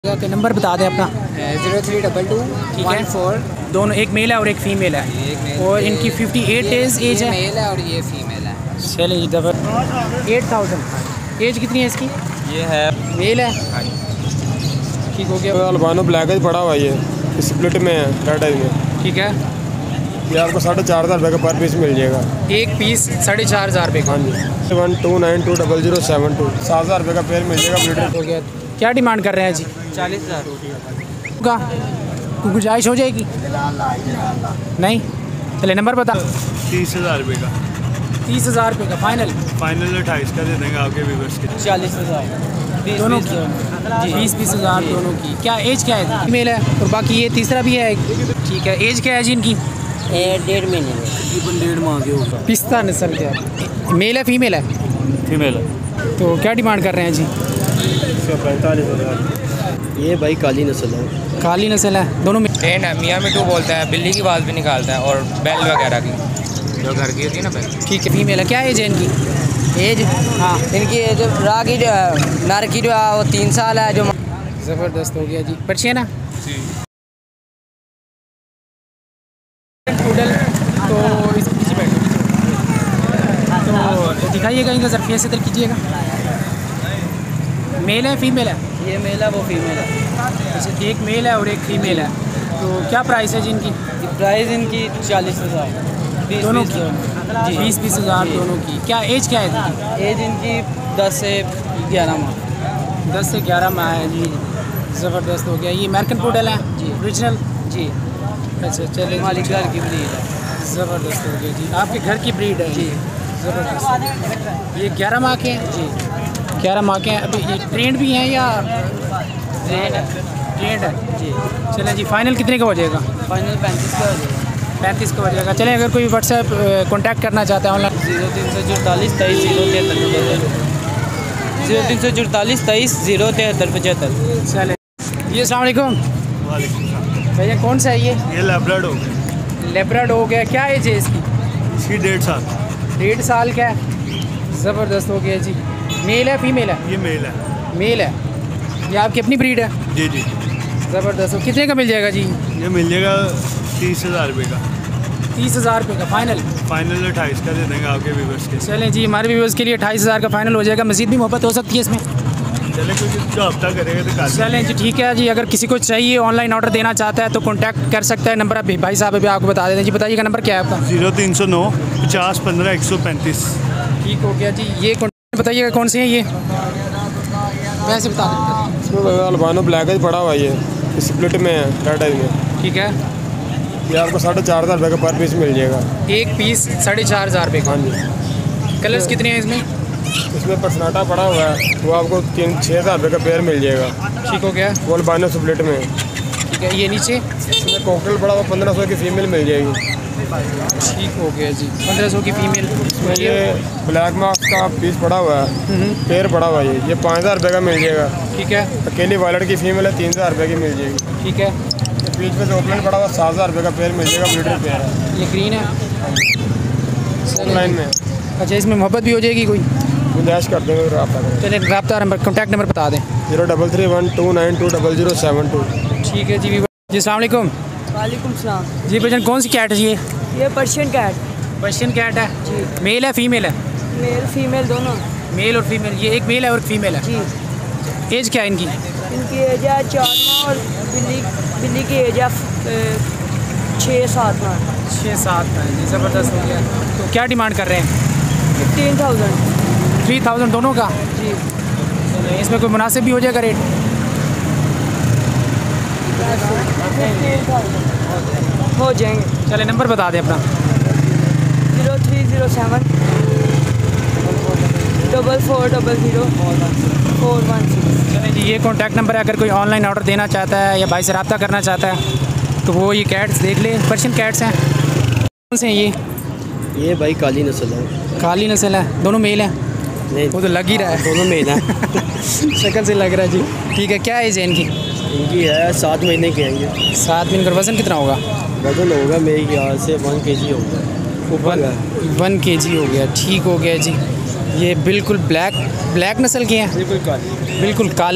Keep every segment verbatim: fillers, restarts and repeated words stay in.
के नंबर बता दें अपना। जीरो थ्री डबल टू ठीक वन है। फोर दोनों, एक मेल है और एक फ़ीमेल है, और इनकी फिफ्टी एट डेज़ एज है। मेल है और ये फीमेल है। चलिए जी, दफ़ा एट थाउजेंड एज कितनी है इसकी? ये है मेल है। ठीक हो गया। अल्बानो ब्लैक है पड़ा हुआ, ये स्प्लिट में है, रेड आई में। ठीक है, ये आपको साढ़े चार हज़ार रुपये का पर पीस मिल जाएगा। एक पीस साढ़े चार हज़ार रुपये का। हाँ जी, one two nine two double zero seven two सात हज़ार रुपये का पेयर मिल जाएगा ब्लीडर। हो गया। क्या डिमांड कर रहे हैं जी? चालीस हज़ार का कोई गुंजाइश हो जाएगी? नहीं। चले नंबर बता। तीस हज़ार रुपये का तीस हज़ार रुपये का फाइनल। फाइनल अट्ठाईस का दे देंगे आपके व्यूवर्स के। चालीस हज़ार दोनों की जी बीस बीस हज़ार दोनों की। क्या एज क्या है? फीमेल है, और बाकी ये तीसरा भी है एक। ठीक है, एज क्या है जी इनकी? डेढ़ महीने तकरीबन डेढ़ माह के होगा। पिस्ता नस्ल के है। मेल है फीमेल है? फीमेल है। तो क्या डिमांड कर रहे हैं जी? पैंतालीस हज़ार। ये भाई काली नस्ल है। काली नस्ल है दोनों में। ट्रेन है, मियाँ मिट्टू बोलता है, बिल्ली की आवाज़ भी निकालता है, और बैल वगैरह की जो घर की होती है ना बैल। ठीक है, फीमेल है। क्या एज है इनकी? एज हाँ, इनकी एज रा की जो नर की जो है वो तीन साल है। जो ज़बरदस्त हो गया जी। पर्शियन है नूडल। तो इस पीछे बैठो, तो दिखाइएगा इनका जरा फेस इधर कीजिएगा। मेल है फीमेल है? ये मेल है वो फीमेल है। अच्छा, एक मेल है और एक फीमेल है। तो क्या प्राइस है जी इनकी? प्राइस इनकी चालीस हज़ार दोनों की जी बीस बीस हज़ार दोनों की। क्या एज क्या है इनकी? एज इनकी दस से ग्यारह माह। दस से ग्यारह माह है जी। ज़बरदस्त हो गया। ये अमेरिकन पुडल है जी। ओरिजिनल? जी अच्छा, चलिए हमारी घर की ब्रीड है। ज़बरदस्त हो गया जी। आपके घर की ब्रीड है जी। ज़बरदस्त। ये ग्यारह माह के हैं जी? ग्यारह माह के हैं। अभी ये ट्रेंड भी हैं या ट्रेड है? ट्रेंड है जी। चलें जी, फाइनल कितने का हो जाएगा? फाइनल पैंतीस का हो जाएगा। पैंतीस का हो जाएगा। चलें, अगर कोई व्हाट्सएप कांटेक्ट करना चाहता है ऑनलाइन? जीरो तीन सौ चौतालीस तेईस जीरो तिहत्तर पचहत्तर जीरो तीन सौ चौतालीस तेईस जीरो तिहत्तर पचहत्तर। चलें जी। अस्सलाम वालेकुम भैया, कौन सा है ये? ये लेब्राड हो गया। लेब्राड हो गया। क्या एज है इसकी? इसकी डेढ़ साल। डेढ़ साल का है। ज़बरदस्त हो गया जी। मेल है फीमेल है? ये मेल है। मेल है। ये आपकी अपनी ब्रीड है? जी जी। ज़बरदस्त हो। कितने का मिल जाएगा जी? ये मिल जाएगा तीस हज़ार रुपये का। तीस हज़ार रुपये का फाइनल। फाइनल अट्ठाईस का दे देंगे आपके व्यूवर्स के। चलें जी, हमारे व्यूअर्स के लिए अट्ठाईस हज़ार का फाइनल हो जाएगा। मज़ीद भी मोहब्बत हो सकती है इसमें? चले कोई जो हफ्ता करेगा तो कर चलें जी, ठीक है जी। अगर किसी को चाहिए ऑनलाइन ऑर्डर देना चाहता है तो कॉन्टैक्ट कर सकता है। नंबर अभी भाई साहब अभी आपको बता देते हैं जी। बताइएगा नंबर क्या है आपका? जीरो तीन सौ नौ पचास पंद्रह एक सौ पैंतीस। ठीक हो गया जी। ये कॉन्टैक्ट बताइएगा कौन से हैं ये? वैसे बता दें। इसमें अल्बानो ब्लैक है पड़ा हुआ, ये स्प्लिट में है, रेड आई में। ठीक है, ये आपको साढ़े चार हज़ार रुपये का पर पीस मिल जाएगा। एक पीस साढ़े चार हज़ार रुपये का। हाँ जी। कलर्स कितने हैं इसमें? इसमें पर्सनाटा पड़ा हुआ है, वो आपको तीन छः हज़ार रुपये का पेयर मिल जाएगा। ठीक हो गया। वो अल्बानो स्प्लिट में। ठीक है, ये नीचे इसमें कॉकटेल पड़ा हुआ, पंद्रह सौ की फीमेल मिल जाएगी। ठीक हो गया जी। पंद्रह सौ की फीमेल। इसमें ये ब्लैक मार्क्स का पीस पड़ा हुआ है, पेयर पड़ा हुआ है, ये पाँच हज़ार रुपये का मिल जाएगा। ठीक है, अकेली वायलट की फीमेल है, तीन हज़ार रुपये की मिल जाएगी। ठीक है। बीच में ओपन पड़ा हुआ सात हज़ार रुपये का पेयर मिल जाएगा, ब्लीडर पेयर है। ये ग्रीन है ऑनलाइन में। अच्छा, इसमें मोहब्बत भी हो जाएगी कोई? गुंजाइश कर देंगे रब्ता करें। चलिए, रब्ता नंबर कॉन्टैक्ट नंबर बता दें। Zero double three one two nine two double zero seven two. ठीक है जी। जी अस्सलाम वालेकुम। वालेकुम सलाम। जी भजन, कौन सी कैट है ये? ये पर्शियन कैट। पर्शियन कैट है जी। मेल है फीमेल है? मेल फीमेल दोनों। मेल और फीमेल। ये एक मेल है और एक फीमेल है। जी। एज क्या है इनकी? इनकी एज है चार माह और बिल्ली बिल्ली की एज है छः सात माह। छः सात का है जी। ज़बरदस्त हो गया। तो क्या डिमांड कर रहे हैं? Fifteen thousand. थ्री थाउजेंड दोनों का? जी। चलिए, इसमें कोई मुनासिब भी हो जाएगा रेट? फिफ्टीन थाउजेंड हो जाएंगे। चलिए, नंबर बता दें अपना। Zero three zero seven double four double zero four one six. चलिए जी, ये कॉन्टैक्ट नंबर है। अगर कोई ऑनलाइन ऑर्डर देना चाहता है या भाई से रब्ता करना चाहता है तो वो ये कैट्स देख ले। पर्शियन कैट्स हैं। कौन से हैं ये? ये भाई काली नस्ल है। काली नस्ल है। दोनों मेल हैं? नहीं, वो तो लग ही रहा है। दोनों मेल हैं। शक्ल से लग रहा है जी। ठीक है, क्या एज है इनकी? इनकी है सात महीने के हैं। सात महीने का। वज़न कितना होगा? वजन होगा मेरे ख्याल से वन के जी होगा। वन वन के जी हो गया। ठीक हो गया जी। ये बिल्कुल ब्लैक ब्लैक नस्ल के हैं? बिल्कुल काली। बिल्कुल काले।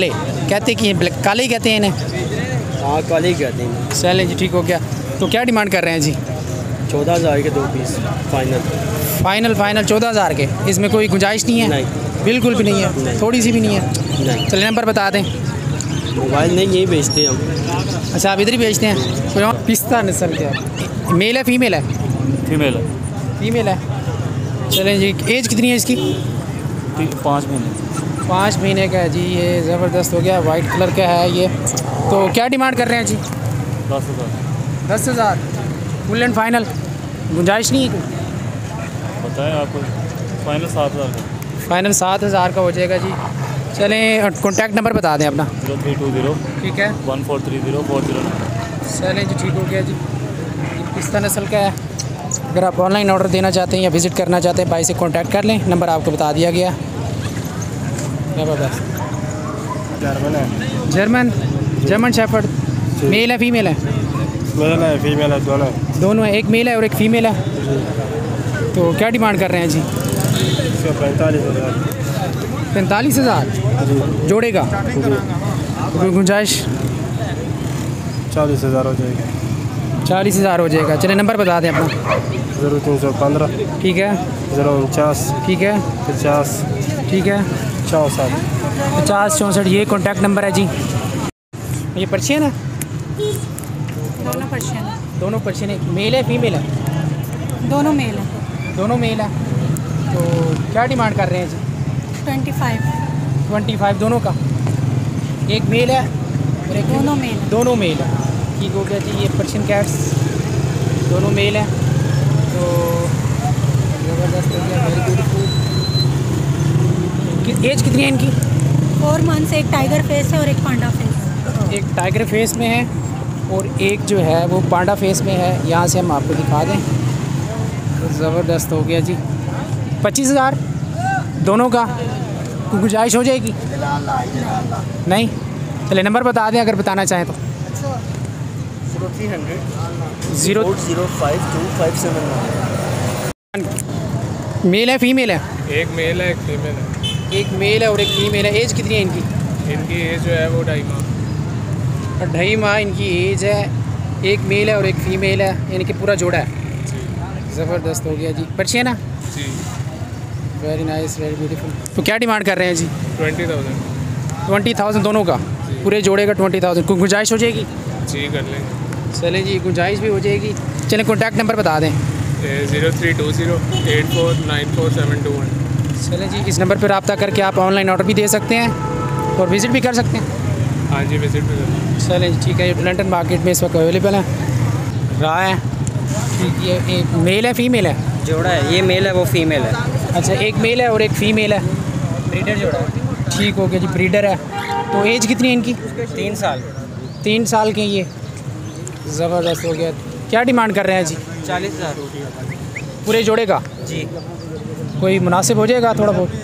कहते कि ब्लैक काले ही कहते हैं इन्हें? हाँ काले ही कहते हैं। चलें जी ठीक हो गया। तो क्या डिमांड कर रहे हैं जी? चौदह हज़ार के दो पीस फाइनल। फाइनल फाइनल चौदह हज़ार के, इसमें कोई गुंजाइश नहीं है? नहीं, बिल्कुल भी नहीं है, थोड़ी सी भी नहीं है। नहीं। चलिए नंबर बता दें। मोबाइल नहीं, यही बेचते हैं हम। अच्छा आप इधर ही बेचते हैं? कोई और पिस्ता नस्ल क्या, मेल है फीमेल है? फीमेल है। फीमेल है। चलें जी, एज कितनी है इसकी? पाँच महीने। पाँच महीने का है जी। ये ज़बरदस्त हो गया, वाइट कलर का है ये। तो क्या डिमांड कर रहे हैं जी? दस हज़ार। दस हज़ार फुल एंड फाइनल, गुंजाइश नहीं है? बताएं आपको, फाइनल सात हज़ार का। फाइनल सात हज़ार का हो जाएगा जी। चलें कॉन्टैक्ट नंबर बता दें अपना। जीरो थ्री टू ज़ीरो ठीक है, one four three zero four zero nine. चलें जी ठीक हो गया जी। पिस्ता नस्ल का है। अगर आप ऑनलाइन ऑर्डर देना चाहते हैं या विज़िट करना चाहते हैं, भाई से कांटेक्ट कर लें, नंबर आपको बता दिया गया। ज़बरदस्त जर्मन है। जर्मन जर्मन शेफर्ड, मेल है फीमेल है? मेल है फीमेल है, दोनों है। दोनों है, एक मेल है और एक फ़ीमेल है। तो क्या डिमांड कर रहे हैं जी? इसका पैंतालीस हज़ार। पैंतालीस हज़ार जोड़े का? कोई गुंजाइश? चालीस हज़ार हो जाएगी। चालीस हज़ार हो जाएगा। चलिए नंबर बता दें अपना। ज़ीरो तीन सौ पंद्रह। ठीक है। ज़ीरो उनचास। ठीक है। पचास। ठीक है। चौंसठ। पचास चौंसठ ये कॉन्टैक्ट नंबर है जी। ये पर्शियन है? दोनों पर्शियन है। दोनों पर्शियन है। मेल है फीमेल है? दोनों मेल है। दोनों मेल है। तो क्या डिमांड कर रहे हैं जी? Twenty five. ट्वेंटी फाइव दोनों का? एक मेल है और एक दोनों मेल है। दोनों मेल है। ठीक हो गया जी। ये पर्शियन कैट्स दोनों मेल हैं। तो ज़बरदस्त हो गया, वेरी ब्यूटीफुल। एज कितनी है इनकी? Four months. एक टाइगर फेस है और एक पांडा फेस। एक टाइगर फेस में है और एक जो है वो पांडा फेस में है। यहाँ से हम आपको दिखा दें। तो ज़बरदस्त हो गया जी। पच्चीस हज़ार दोनों का, कोई गुंजाइश हो जाएगी? नहीं। चलिए नंबर बता दें अगर बताना चाहें तो। Zero three hundred zero zero five two five seven. Male है फीमेल है? एक मेल है एक फीमेल है। एक मेल है और एक फीमेल है। एज कितनी है इनकी? इनकी एज जो है वो ढाई माह। ढाई माह इनकी एज है। एक मेल है और एक फीमेल है, यानी कि पूरा जोड़ा है। ज़बरदस्त हो गया जी। पर्शियन है? जी। Very nice, very beautiful. तो क्या डिमांड कर रहे हैं जी? Twenty thousand. ट्वेंटी थाउजेंड दोनों का, पूरे जोड़े का ट्वेंटी थाउजेंड। कोई गुंजाइश हो जाएगी? जी कर लेंगे। चले जी, गुंजाइश भी हो जाएगी। चलें कॉन्टैक्ट नंबर बता दें। Zero three two zero eight four nine four seven two one. चलें जी, इस नंबर पर रब्ता करके आप ऑनलाइन ऑर्डर भी दे सकते हैं और विज़िट भी कर सकते हैं। हाँ जी विज़िट भी कर। चलें जी ठीक है। ये ब्लंटन मार्केट में इस वक्त अवेलेबल है। रहा है ठीक। ये एक मेल है फीमेल है? जोड़ा है, ये मेल है वो फीमेल है। अच्छा, एक मेल है और एक फ़ीमेल है। ब्रीडर जोड़ा है। ठीक हो गया जी, ब्रीडर है। तो एज कितनी है इनकी? तीन साल। तीन साल के ये। ज़बरदस्त हो गया। क्या डिमांड कर रहे हैं जी? चालीस हज़ार पूरे जोड़े का? जी। कोई मुनासिब हो जाएगा थोड़ा बहुत?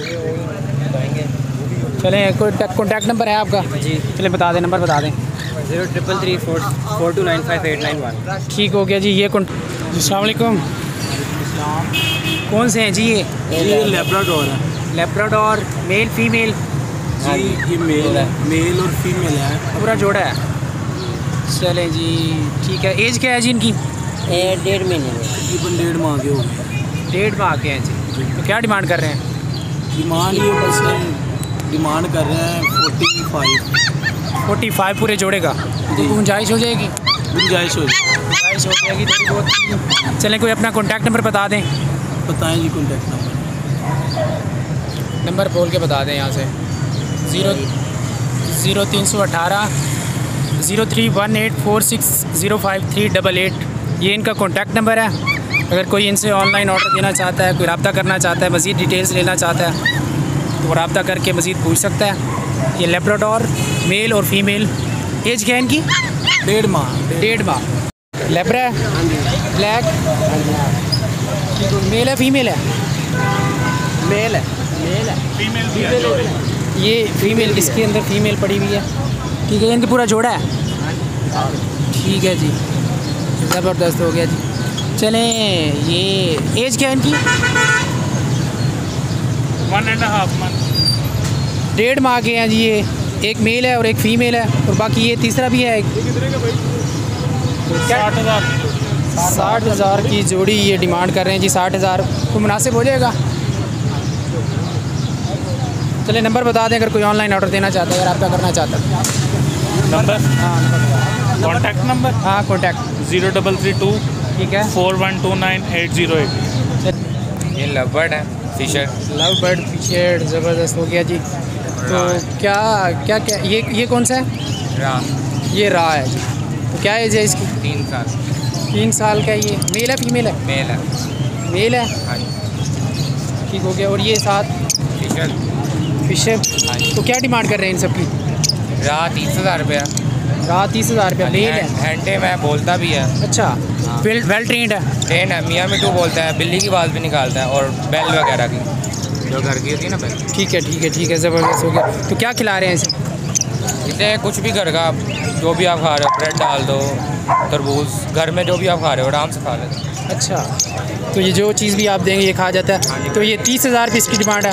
चलें, कोई कॉन्टैक्ट नंबर है आपका? जी। चलें बता दें, नंबर बता दें। Zero triple three four four two nine five eight nine one. ठीक हो गया जी। ये कौन? अस्सलाम वालेकुम। कौन से हैं जी ये? ये लेब्राडोर है। Labrador male female? जी ये मेल है, मेल और फीमेल है। पूरा जोड़ा है। चलें जी ठीक है। एज क्या है जी इनकी? डेढ़ महीने में, तकरीबन डेढ़ माह के हो गए। डेढ़ माह के हैं जी। तो क्या डिमांड कर रहे हैं? डिमांड ये बस डिमांड कर रहे हैं फोर्टी फाइव। फोर्टी फाइव पूरे जोड़े का? तो गुंजाइश हो जाएगी? गुंजाइश हो जाए। गुंजाइश हो जाएगी थोड़ी बहुत। चलें, कोई अपना कॉन्टैक्ट नंबर बता दें। बताएं जी कॉन्टैक्ट नंबर। नंबर बोल के बता दें यहाँ से। ज़ीरो ज़ीरो तीन सौ अठारह zero three one eight four six zero five three double eight ये इनका कॉन्टैक्ट नंबर है। अगर कोई इनसे ऑनलाइन ऑर्डर देना चाहता है, कोई रब्ता करना चाहता है, मज़ीद डिटेल्स लेना चाहता है तो रब्ता करके मज़ीद पूछ सकता है। ये लेब्राडोर मेल और फीमेल। एज क्या है इनकी? डेढ़ माह। डेढ़ माह। लेब्रा है? ब्लैक? मेल है फीमेल है? मेल है। मेल है। फीमेल ये फीमेल, इसके अंदर फीमेल पड़ी हुई है। ठीक है, इनका पूरा जोड़ा है। ठीक है जी, ज़बरदस्त हो गया जी। चलें, ये एज क्या है इनकी? One and half month. डेढ़ माह के हैं जी ये। एक मेल है और एक फ़ीमेल है, और बाकी ये तीसरा भी है एक। साठ हज़ार साठ हज़ार की जोड़ी ये डिमांड कर रहे हैं जी। साठ हज़ार को मुनासिब हो जाएगा? चलिए नंबर बता दें अगर कोई ऑनलाइन ऑर्डर देना चाहता है, अगर आपका करना चाहता है। नंबर, हाँ कॉन्टैक्ट नंबर हाँ contact zero double three two ठीक है four one two nine eight zero eight. ये लवबर्ड है, फिशर। लव बर्ड फिशर, ज़बरदस्त हो गया जी। तो क्या क्या क्या ये ये कौन सा है? रा ये रा है जी। तो क्या एज है इसकी? तीन साल तीन साल का। ये मेल है फीमेल है? मेल है। मेल है, हाँ जी। ठीक हो गया। और ये साथ फिशर। फिशर। हाँ जी। तो क्या डिमांड कर रहे हैं इन सब की? रा तीस हज़ार रुपया। रात तीस हज़ार रुपया। मेल है? हैंडे में बोलता भी है। अच्छा, वेल वेल ट्रेंड है? ट्रेन है, मियाँ मिट्टू बोलता है, बिल्ली की आवाज़ भी निकालता है, और बेल वगैरह की जो घर की होती है ना बेल। ठीक है ठीक है ठीक है, ज़बरदस्त हो गया। तो क्या खिला रहे हैं इसे? इसे कुछ भी घर का जो भी आप खा रहे हो, ब्रेड डाल दो, तरबूज, घर में जो भी आप खा रहे हो आराम से खा लेते। अच्छा, तो ये जो चीज़ भी आप देंगे ये खा जाता है। तो ये तीस हज़ार रुपये इसकी डिमांड है?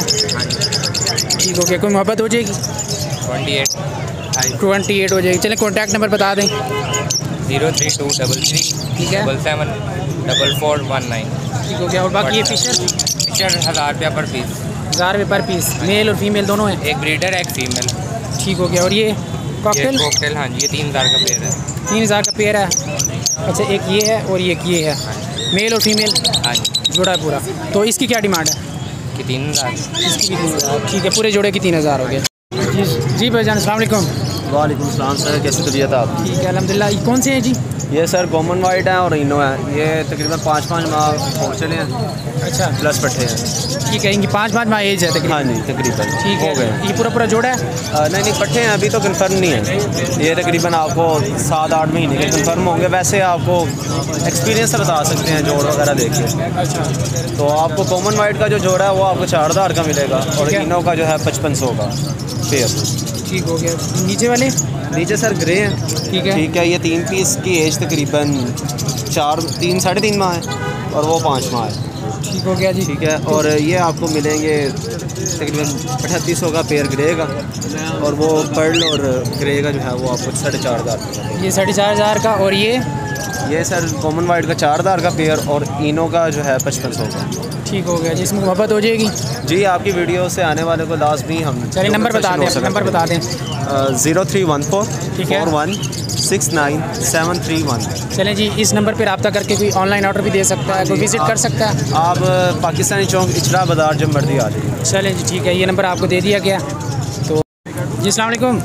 ठीक हो गया। कोई मोहब्बत हो जाएगी? ट्वेंटी एट ट्वेंटी एट हो जाएगी। चलें कॉन्टैक्ट नंबर बता दें। Zero three two double three ठीक है, double seven double four one nine. ठीक हो गया। और बाकी ये फिशर? फिशर हज़ार रुपया पर पीस। हज़ार रुपये पर पीस। मेल और फीमेल दोनों हैं? एक ब्रीडर है, एक फीमेल। ठीक हो गया। और ये ये कॉकटेल? कॉकटेल, हाँ जी, ये तीन हज़ार का पेयर है। तीन हज़ार का पेयर है। अच्छा, एक ये है और एक ये है, मेल और फीमेल हाँ जी। जोड़ा है पूरा। तो इसकी क्या डिमांड है? कि तीन हज़ार। इसकी भी तीन हज़ार। ठीक है, पूरे जोड़े की तीन हज़ार हो गए जी। जी भाईजान अस्सलाम वालेकुम। वालेकुम सलाम सर, कैसी तबीयत आप? ठीक है अल्हम्दुलिल्लाह। ये कौन से हैं जी? ये सर कॉमन वाइट है और इनो है। ये तकरीबन पाँच पाँच माह हो चले हैं। अच्छा, प्लस पट्टे हैं। ठीक है। इनकी पाँच पाँच माह एज है तकरीबन? हाँ जी तकरीबन ठीक हो है। गए। ये पूरा पूरा जोड़ा है? आ, नहीं नहीं पट्टे हैं, अभी तो कन्फर्म नहीं है। ये तकरीबन आपको सात आठ महीने के कन्फर्म होंगे। वैसे आपको एक्सपीरियंस से बता सकते हैं जोड़ वगैरह देख के। अच्छा, तो आपको कॉमन वाइट का जो जोड़ा है वो आपको चार हज़ार का मिलेगा, और इनो का जो है पचपन सौ का पेयर। ठीक हो गया। नीचे वाले? नीचे सर ग्रे हैं। ठीक है ठीक है। ये तीन पीस की एज तकरीबन चार तीन साढ़े तीन माह है, और वो पाँच माह है। ठीक हो गया जी। ठीक है। और ये आपको मिलेंगे तकरीबन अठतीस सौ का पेयर ग्रे का, और वो पर्ल और ग्रे का जो है वो आपको साढ़े चार हज़ार। ये साढ़े चार हज़ार का। और ये ये सर कॉमन वाइट का चार हज़ार का पेयर, और इनो का जो है पचपन सौ का। ठीक हो गया जी। इसमें मोहब्बत हो जाएगी? जी, आपकी वीडियो से आने वाले को लाजमी हम। चलिए नंबर बता दें, नंबर बता दें। ज़ीरो थ्री वन फोर ठीक है, four one six nine seven three one. चलें जी, इस नंबर पर रब्ता करके कोई ऑनलाइन ऑर्डर भी दे सकता है, कोई विज़िट कर सकता है? आप पाकिस्तानी चौक इचरा बाज़ार जब मर्जी आ जाइए। चलें जी, ठीक है। ये नंबर आपको दे दिया गया। तो जी अस्सलाम वालेकुम।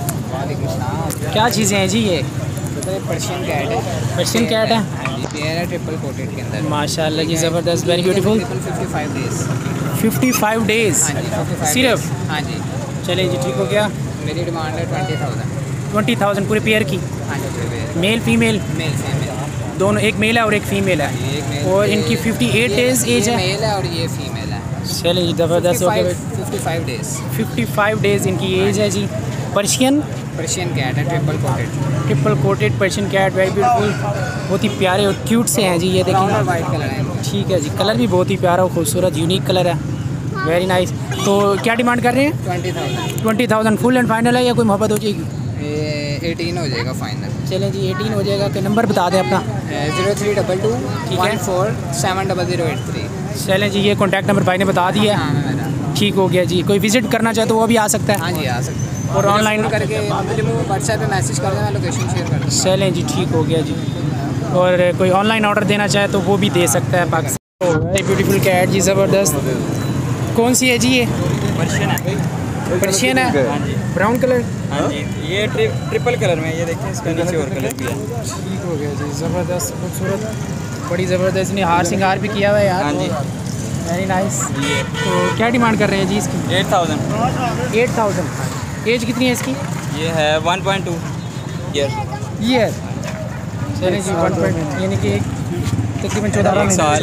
क्या चीज़ें हैं जी ये? पर्शियन कैट है। पर्शियन कैट है? पेयर है ट्रिपल कोटेड के अंदर। माशाल्लाह जी, ज़बरदस्त, very beautiful. Fifty five days. Fifty five days हाँ जी, फिफ्टी फाइव सिर्फ? हाँ जी। चलिए जी, ठीक हो गया। मेरी डिमांड है ट्वेंटी थाउजेंड। ट्वेंटी थाउजेंड पूरे पेयर की? हाँ जी, पूरे pair. Male female male female दोनों? एक मेल है और एक फ़ीमेल है। एक मेल और इनकी फिफ्टी एट डेज़ एज है? मेल है और ये फीमेल है। चलिए जी, ज़बरदस्त हो गया। Fifty five days. Fifty five days इनकी एज है जी। पर्शियन पर्शियन कैट है triple coated. Triple coated Persian cat, very beautiful, बहुत ही प्यारे और क्यूट से हैं जी। ये ब्राउन और देखिए, वाइट कलर है। ठीक है जी। कलर भी बहुत ही प्यारा और खूबसूरत यूनिक कलर है, वेरी नाइस। तो क्या डिमांड कर रहे हैं? Twenty thousand. Twenty thousand full and final है या कोई मोहब्बत हो जाएगी? ये एटीन हो जाएगा फाइनल। चलें जी, एटीन हो जाएगा। तो नंबर बता दें अपना। जीरो थ्री डबल टू ठीक है। One four seven double zero eight three. चलें जी, ये कॉन्टैक्ट नंबर भाई ने बता दिया है। हाँ मेरा। ठीक हो गया जी। कोई विज़िट करना चाहे तो वो भी आ सकता है? हाँ जी, आ सकते हैं। और ऑनलाइन करके व्हाट्सएप पे मैसेज कर देना, लोकेशन शेयर कर देना। चलें जी, ठीक हो गया जी। और कोई ऑनलाइन ऑर्डर देना चाहे तो वो भी दे सकता है पाकिस्तान। वेरी ब्यूटीफुल कैट जी, ज़बरदस्त। कौन सी है जी ये? पर्शियन है। पर्शियन है, ब्राउन कलर? हाँ जी, ये ट्रि, ट्रिपल कलर में, ये देखिए इसका नीचे और कलर भी है। ठीक हो गया जी, ज़बरदस्त, खूबसूरत, बड़ी ज़बरदस्त। ने हार सिंगार भी किया हुआ है यार। हाँ जी, वेरी नाइस। तो क्या डिमांड कर रहे हैं जी इसकी? Eight thousand. Eight thousand. Age कितनी है इसकी? ये है one point two year. Year? चलिए जी, वन पॉइंट यानी कि तकरीबन चौदह एक साल।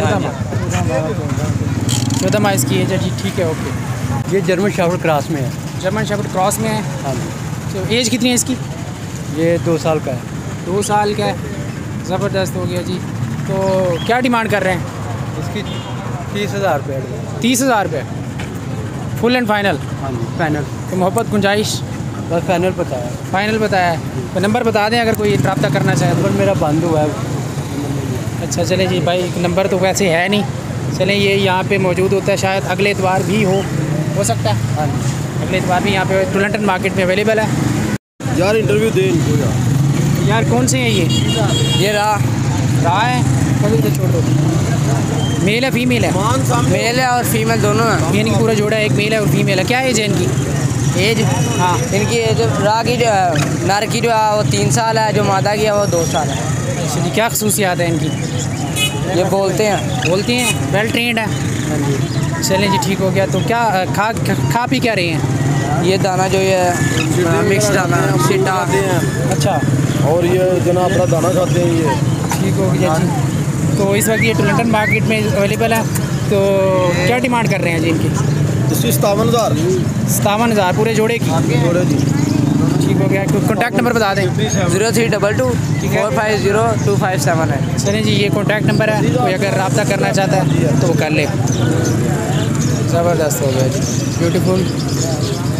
चौदह माह इसकी एज है जी। ठीक है, ओके। ये जर्मन शेफर्ड क्रॉस में है। जर्मन शेफर्ड क्रॉस में है? हाँ जी। तो एज कितनी है इसकी? ये दो साल का है। दो साल का है, ज़बरदस्त हो गया जी। तो क्या डिमांड कर रहे हैं इसकी? तीस हज़ार रुपये। तीस हज़ार रुपये फुल एंड फाइनल? हाँ जी, फाइनल। तो मोहब्बत गुंजाइश? बस फाइनल पता है। फाइनल बताया है। तो नंबर बता दें अगर कोई रब्ता करना चाहे नंबर मेरा बंद हुआ है। तो। अच्छा चलें जी भाई, नंबर तो वैसे है नहीं। चलें, ये यहाँ पे मौजूद होता है, शायद अगले इतवार भी हो हो सकता है। हाँ अगले इतवार भी यहाँ पे टुलंटन मार्केट में अवेलेबल है। यार इंटरव्यू दे इनको यार। यार कौन से हैं ये? ये रहा रहा है, कभी तो छोड़ दो। मेल है फीमेल है? मेल है और फीमेल दोनों हैं। ये इनकी पूरा जोड़ा है, एक मेल है और फीमेल है। क्या एज है इनकी? एज हाँ इनकी एज रा की जो है, नर की जो है वो तीन साल है, जो मादा की है वो दो साल है। अच्छा जी, क्या खसूसियात है इनकी? ये बोलते हैं। बोलती हैं, वेल ट्रेंड है। चलें जी, ठीक हो गया। तो क्या अ, खा खा, खा पी क्या रही हैं? ये दाना जो ये मिक्स दाना सीटा। अच्छा, और ये जना अपना दाना खाते हैं ये। ठीक हो गया जी। तो इस वक्त ये टुलंटन मार्केट में अवेलेबल है। तो क्या डिमांड कर रहे हैं जी इनकी? इसकी सतावन हज़ार सतावन हज़ार पूरे जोड़े की? जोड़े जी। ठीक हो गया। कॉन्टैक्ट नंबर बता दें। Zero three double two four five zero two five seven है। चलें जी, ये कॉन्टैक्ट नंबर है, कोई अगर रब्ता करना चाहता है तो वो कर ले। ज़बरदस्त हो गया जी, ब्यूटीफुल।